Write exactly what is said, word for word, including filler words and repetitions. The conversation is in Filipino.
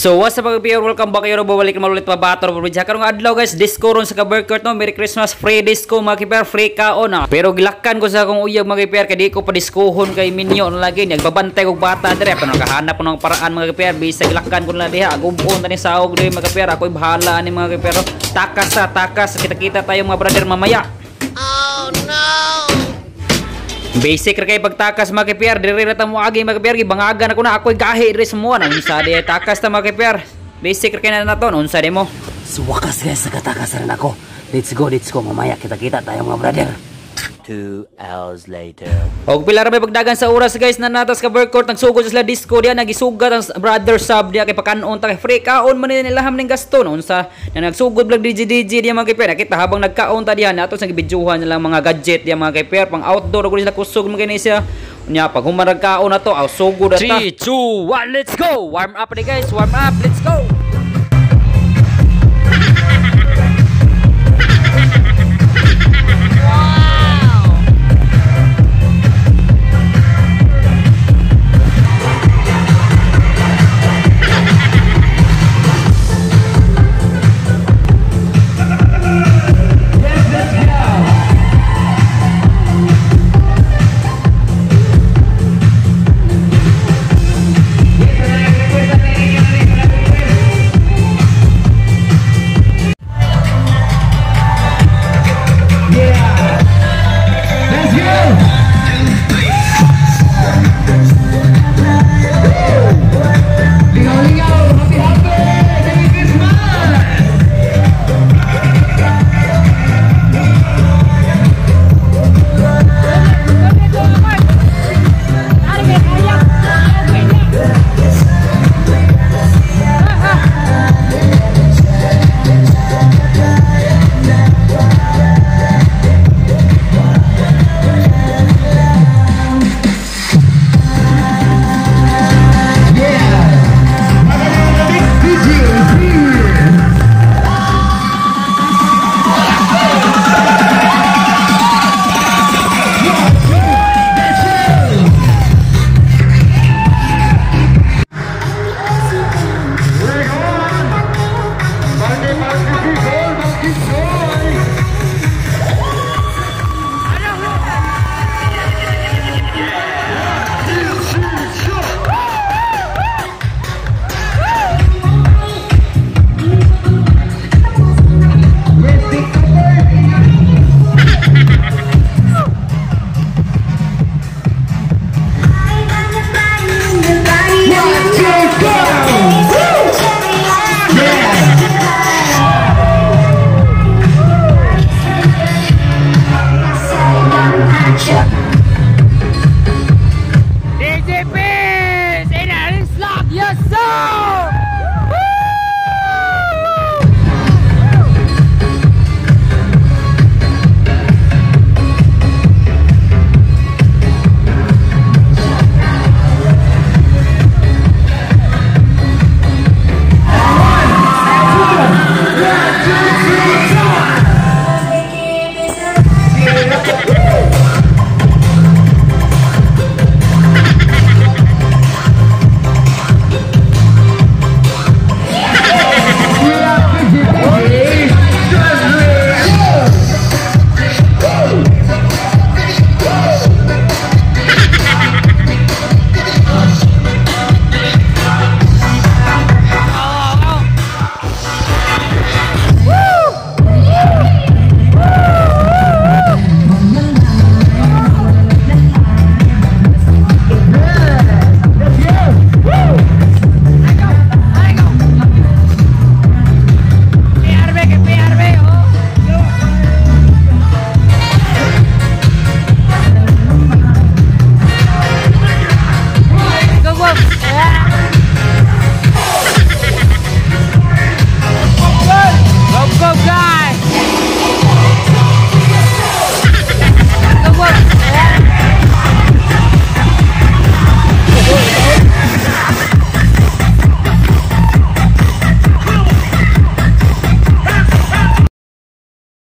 So what's up mga kapier, welcome back kayo, balik na malulit pa bato ro video karong adlaw guys, disco ron sa ka-burkert no, Merry Christmas, free disco mga kapier, free kaon na. Pero gilakan ko sa akong uyag mga kapier kay di ko pa diskohon kay minyo na lagi nagbabantay kog bata dire pero nakahanap ko ng paraan mga kapier, bisag gilakan ko na diha agubon tani saog dire mga kapier, ako'y bahala ani mga kapier. Takas sa takas, kita-kita tayo mga brother mamaya. Oh no. Basic ra kay pagtakas mga kapier, dire ra ta mo agi mga kapier, gibangagan ako na ako'y gahi dire mo na unsa di takas ta mga kapier. Basic ra kay na naton unsa di mo. So wakas guys, nakatakas rin ako. Let's go, let's go, mamaya kita-kita tayo mga brother. Two hours later. Og pila ra may pagdagan sa oras guys na natas ka burkert, nagsugod sila disco diya, nagisugat ang brother sub diya kay pakanon ta kay free kaon man nila ham ning gasto no unsa na nagsugod blag D J D J diya mga kapier, nakita habang nagkaon ta diya nato sa gibidyohan nila mga gadget diya mga kapier, pang outdoor gud sila kusog mga ni siya unya pag humarag kaon na to aw sugod ata. three two one let's go, warm up ni guys, warm up, let's go.